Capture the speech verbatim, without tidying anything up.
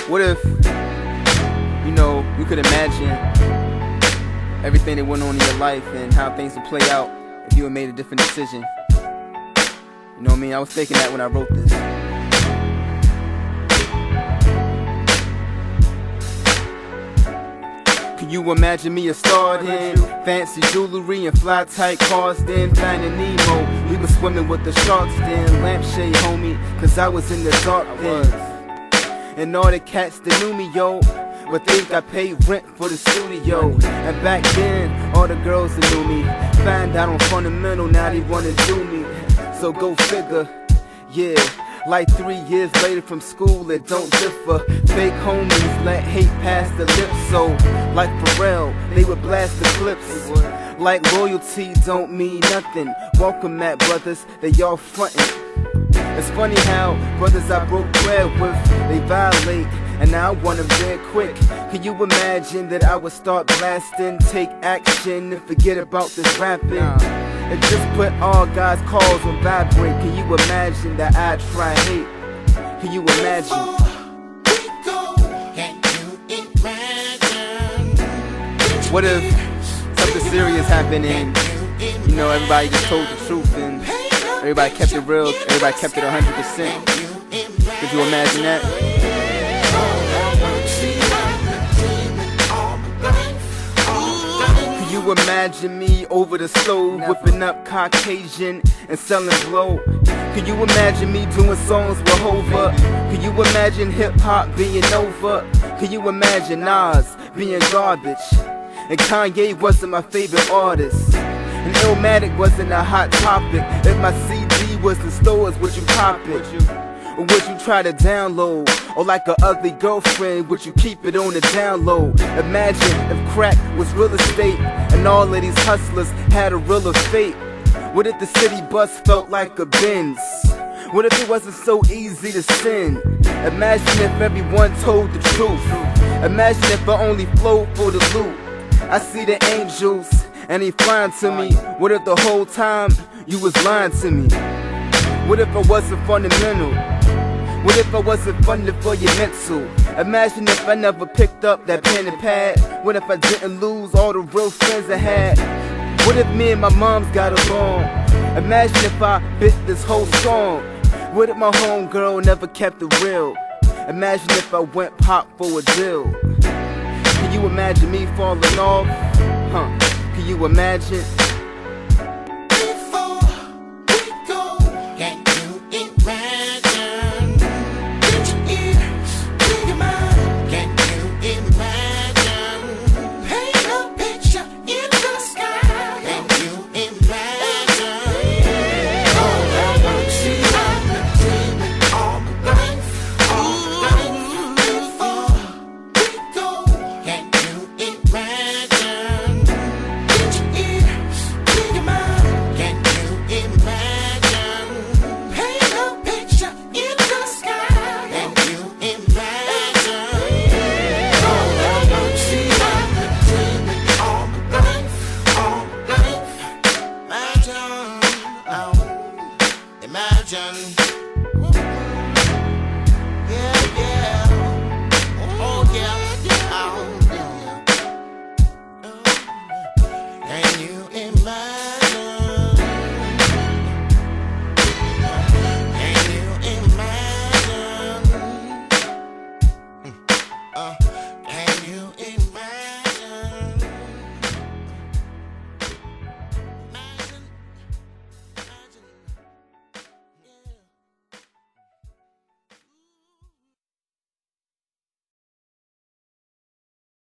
What if, you know, you could imagine everything that went on in your life and how things would play out if you had made a different decision? You know what I mean? I was thinking that when I wrote this. Can you imagine me a star then? Fancy jewelry and fly tight cars then. Finding Nemo, we was swimming with the sharks then. Lampshade homie, cause I was in the dark then. And all the cats that knew me, yo, would think I paid rent for the studio. And back then, all the girls that knew me find out on fundamental, now they wanna do me. So go figure, yeah. Like three years later from school, it don't differ. Fake homies let hate pass the lips. So, like Pharrell, they would blast the clips. Like loyalty don't mean nothing. Welcome Matt brothers, they all frontin'. It's funny how brothers I broke bread with, they violate, and now I want them dead quick. Can you imagine that I would start blasting, take action, and forget about this rapping? And just put all God's calls on vibrate. Can you imagine that I try hate? Can you imagine? What if something serious happened and, you know, everybody just told the truth and everybody kept it real, everybody kept it one hundred percent? Could you imagine that? Can you imagine me over the stove, whipping up Caucasian and selling blow? Can you imagine me doing songs with Hova? Can you imagine hip-hop being over? Can you imagine Nas being garbage? And Kanye wasn't my favorite artist, and Illmatic wasn't a hot topic. If my C D was in stores, would you pop it? Or would you try to download? Or like an ugly girlfriend, would you keep it on the download? Imagine if crack was real estate and all of these hustlers had a realer fate. What if the city bus felt like a Benz? What if it wasn't so easy to sin? Imagine if everyone told the truth. Imagine if I only flowed for the loot. I see the angels and they flying to me. What if the whole time you was lying to me? What if I wasn't fundamental? What if I wasn't funded for your mental? Imagine if I never picked up that pen and pad. What if I didn't lose all the real friends I had? What if me and my moms got along? Imagine if I bit this whole song. What if my homegirl never kept it real? Imagine if I went pop for a deal. Can you imagine me falling off? Huh? Can you imagine? Imagine, yeah, yeah, oh yeah, oh yeah. Can you imagine? Can you imagine? Uh.